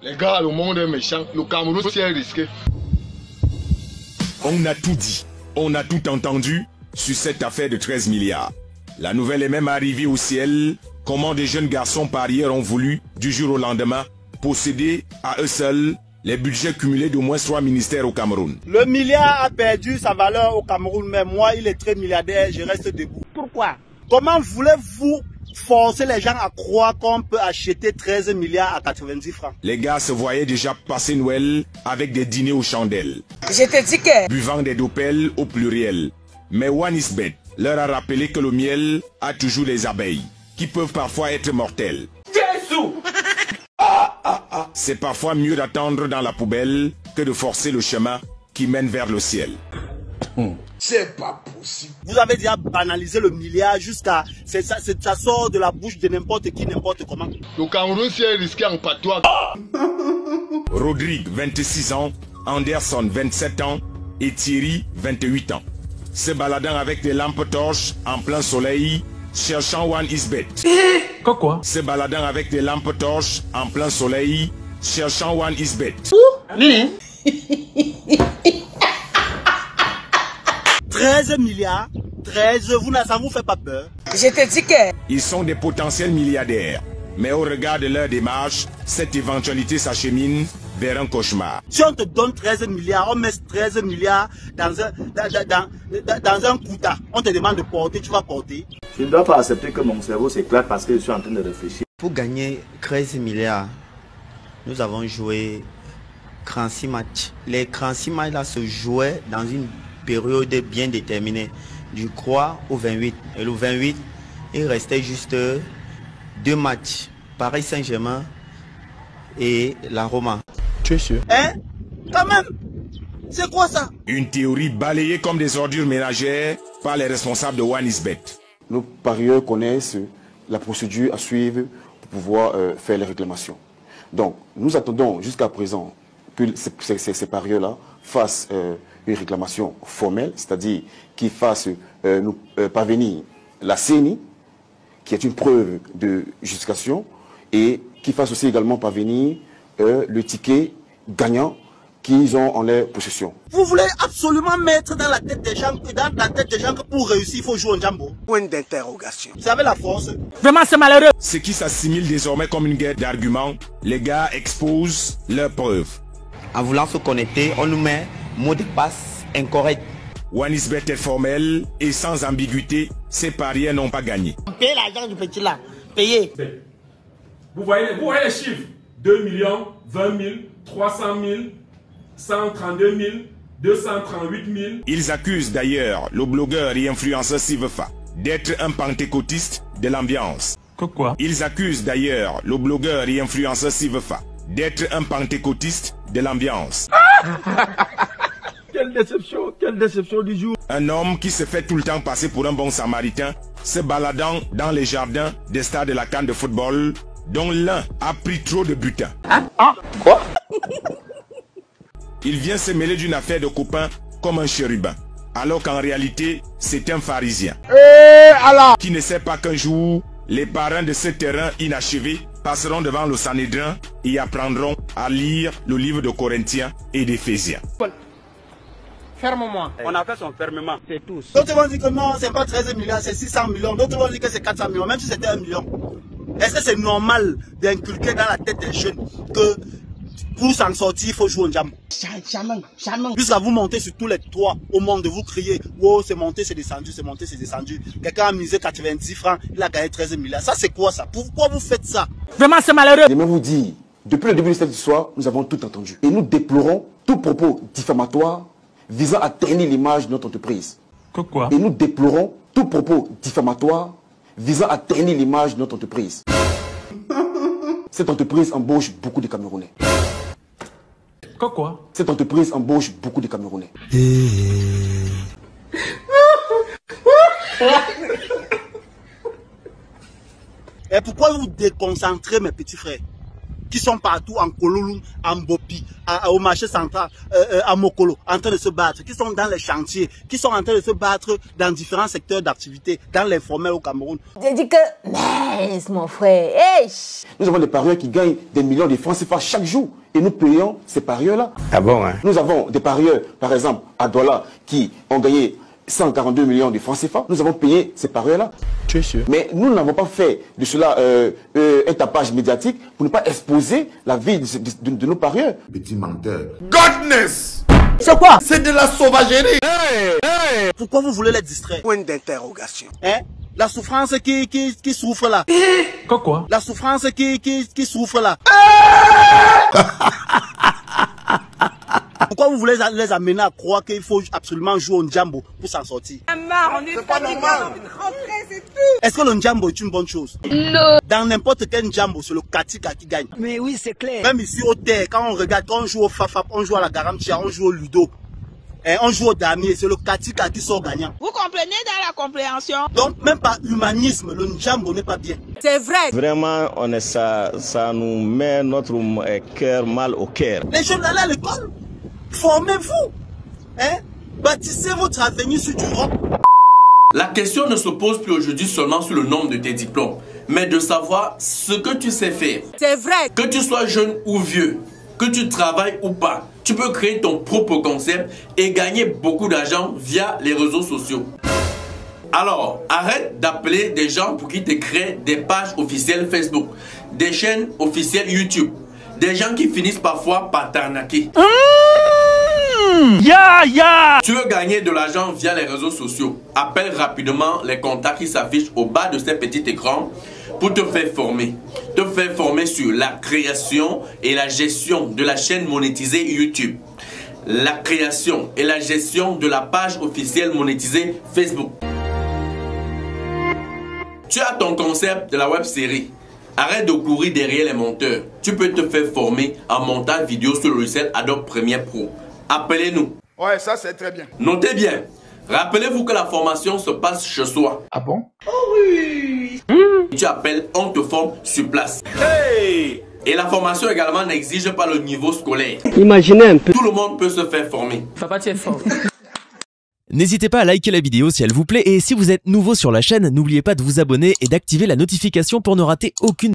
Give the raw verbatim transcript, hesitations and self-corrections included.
Les gars, le monde est méchant. Le Cameroun, c'est risqué. On a tout dit, on a tout entendu sur cette affaire de treize milliards. La nouvelle est même arrivée au ciel. Comment des jeunes garçons parieurs ont voulu, du jour au lendemain, posséder à eux seuls les budgets cumulés d'au moins trois ministères au Cameroun. Le milliard a perdu sa valeur au Cameroun, mais moi, il est très milliardaire, je reste debout. Pourquoi? Comment voulez-vous forcer les gens à croire qu'on peut acheter treize milliards à quatre-vingt-dix francs? Les gars se voyaient déjà passer Noël avec des dîners aux chandelles. Je te dis que... Buvant des dopels au pluriel. Mais Wanisbet leur a rappelé que le miel a toujours les abeilles, qui peuvent parfois être mortelles. Jésus! C'est parfois mieux d'attendre dans la poubelle que de forcer le chemin qui mène vers le ciel. C'est pas possible. Vous avez déjà banalisé le milliard jusqu'à... Ça, ça sort de la bouche de n'importe qui, n'importe comment. Le Cameroun, c'est risqué en patois. Rodrigue, vingt-six ans, Anderson, vingt-sept ans et Thierry, vingt-huit ans. Se baladant avec des lampes torches en plein soleil, cherchant Wanisbet. Quoi quoi? Se baladant avec des lampes torches en plein soleil, cherchant Wanisbet. treize milliards, treize, vous, ça vous fait pas peur? Je te dis que... Ils sont des potentiels milliardaires. Mais au regard de leur démarche, cette éventualité s'achemine vers un cauchemar. Si on te donne treize milliards, on met treize milliards dans un, dans, dans, dans, dans un quota, on te demande de porter, tu vas porter. Je ne dois pas accepter que mon cerveau s'éclate parce que je suis en train de réfléchir. Pour gagner treize milliards, nous avons joué trente-six matchs. Les trente-six matchs là se jouaient dans une période bien déterminée, du trois au vingt-huit. Et le vingt-huit, il restait juste deux matchs, Paris Saint-Germain et la Roma. Tu es sûr? Hein? Quand même! C'est quoi ça? Une théorie balayée comme des ordures ménagères par les responsables de Wanisbet. Nos parieurs connaissent la procédure à suivre pour pouvoir euh, faire les réclamations. Donc, nous attendons jusqu'à présent que ces, ces, ces parieurs-là fassent euh, une réclamation formelle, c'est-à-dire qu'ils fassent euh, nous euh, parvenir la C N I, qui est une preuve de justification, et qu'ils fassent aussi également parvenir euh, le ticket gagnant qu'ils ont en leur possession. Vous voulez absolument mettre dans la tête des gens que dans la tête des gens que pour réussir, il faut jouer au jambo. Point d'interrogation. Vous avez la force. Vraiment, c'est malheureux. Ce qui s'assimile désormais comme une guerre d'arguments, les gars exposent leurs preuves. En voulant se connecter, on nous met mot de passe incorrect. Wanisbet est formel et sans ambiguïté, ces parieurs n'ont pas gagné. Payez l'argent du petit là. Payez. Vous voyez, vous voyez les chiffres? deux millions, vingt mille, trois cent mille, cent trente-deux mille, deux cent trente-huit mille. Ils accusent d'ailleurs le blogueur et influenceur Sivefa d'être un pentecôtiste de l'ambiance. Quoi? Ils accusent d'ailleurs le blogueur et influenceur Sivefa d'être un pentecôtiste de l'ambiance. Quelle déception, quelle déception du jour. Un homme qui se fait tout le temps passer pour un bon samaritain, se baladant dans les jardins des stades de la canne de football, dont l'un a pris trop de butin. Hein? Ah, quoi? Il vient se mêler d'une affaire de copain comme un chérubin, alors qu'en réalité, c'est un pharisien. Eh, Allah! Qui ne sait pas qu'un jour, les parrains de ce terrain inachevé passeront devant le Sanhédrin et apprendront à lire le livre de Corinthiens et d'Éphésiens. Ferme-moi. On a fait son fermement, c'est tout. D'autres vont dire que non, c'est pas treize milliards, c'est six cents millions. D'autres vont dire que c'est quatre cents millions, même si c'était un million. Est-ce que c'est normal d'inculquer dans la tête des jeunes que pour s'en sortir, il faut jouer au jambe? Jamais, jamais. Jusqu'à vous monter sur tous les toits au monde, vous criez, wow, c'est monté, c'est descendu, c'est monté, c'est descendu. Quelqu'un a misé quatre-vingt-dix francs, il a gagné treize milliards. Ça, c'est quoi ça? Pourquoi vous faites ça? Vraiment, c'est malheureux. Je vais vous dire, depuis le début de cette histoire, nous avons tout entendu. Et nous déplorons tout propos diffamatoire visant à ternir l'image de notre entreprise. Quoi? Et nous déplorons tout propos diffamatoire visant à ternir l'image de notre entreprise. Cette entreprise embauche beaucoup de Camerounais. Quoi? Cette entreprise embauche beaucoup de Camerounais. Et pourquoi vous déconcentrez mes petits frères? qui sont partout en Kololum, en Bopi, à, à, au marché central, euh, euh, à Mokolo, en train de se battre, qui sont dans les chantiers, qui sont en train de se battre dans différents secteurs d'activité, dans l'informel au Cameroun. J'ai dit que, mais mon frère, hey. Nous avons des parieurs qui gagnent des millions de francs C F A chaque jour et nous payons ces parieurs-là. Ah bon, hein? Nous avons des parieurs, par exemple, à Douala, qui ont gagné cent quarante-deux millions de francs C F A. Nous avons payé ces parieurs-là. Tu es sûr? Mais nous n'avons pas fait de cela euh, euh, un tapage médiatique pour ne pas exposer la vie de, de, de, de nos parieurs. Petit menteur. Godness! C'est quoi? C'est de la sauvagerie! Hey, hey. Pourquoi vous voulez les distraire? Point d'interrogation. Hein? La souffrance qui, qui, qui souffre là. Quoi quoi? La souffrance qui, qui, qui souffre là. Pourquoi vous voulez les amener à croire qu'il faut absolument jouer au Ndjambo pour s'en sortir? C'est pas normal. Est-ce que le Ndjambo est une bonne chose? Non. Dans n'importe quel Ndjambo, c'est le Katika qui gagne. Mais oui, c'est clair. Même ici au terre, quand on regarde, quand on joue au Fafap, on joue à la Garamtia, on joue au Ludo, et on joue au Damier, c'est le Katika qui sort gagnant. Vous comprenez dans la compréhension? Donc, même par humanisme, le Ndjambo n'est pas bien. C'est vrai. Vraiment, on est ça, ça nous met notre cœur mal au cœur. Les jeunes allez à l'école, formez-vous, hein? Bâtissez votre avenir sur du rock. La question ne se pose plus aujourd'hui seulement sur le nombre de tes diplômes, mais de savoir ce que tu sais faire. C'est vrai. Que tu sois jeune ou vieux, que tu travailles ou pas, tu peux créer ton propre concept et gagner beaucoup d'argent via les réseaux sociaux. Alors, arrête d'appeler des gens pour qu'ils te créent des pages officielles Facebook, des chaînes officielles YouTube, des gens qui finissent parfois par t'arnaquer. Mmh, yeah, yeah. Tu veux gagner de l'argent via les réseaux sociaux? Appelle rapidement les contacts qui s'affichent au bas de ces petits écrans pour te faire former. Te faire former sur la création et la gestion de la chaîne monétisée YouTube. La création et la gestion de la page officielle monétisée Facebook. Tu as ton concept de la web série. Arrête de courir derrière les monteurs. Tu peux te faire former en montage vidéo sur le logiciel Adobe Premiere Pro. Appelez-nous. Ouais, ça c'est très bien. Notez bien. Rappelez-vous que la formation se passe chez soi. Ah bon? Oh oui. Mmh. Tu appelles, on te forme sur place. Hey! Et la formation également n'exige pas le niveau scolaire. Imaginez un peu. Tout le monde peut se faire former. Papa, tu es fort. N'hésitez pas à liker la vidéo si elle vous plaît et si vous êtes nouveau sur la chaîne, n'oubliez pas de vous abonner et d'activer la notification pour ne rater aucune